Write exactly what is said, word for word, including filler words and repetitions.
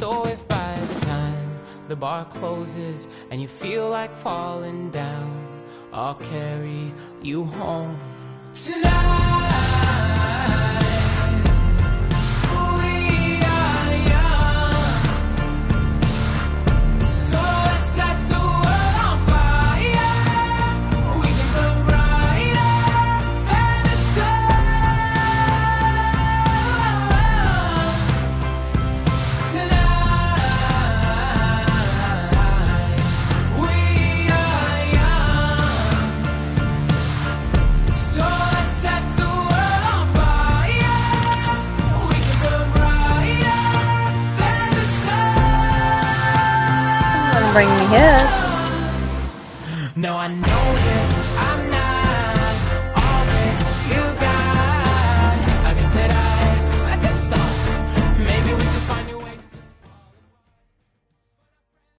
So if by the time the bar closes and you feel like falling down, I'll carry you home tonight. Bring me his. Now I know that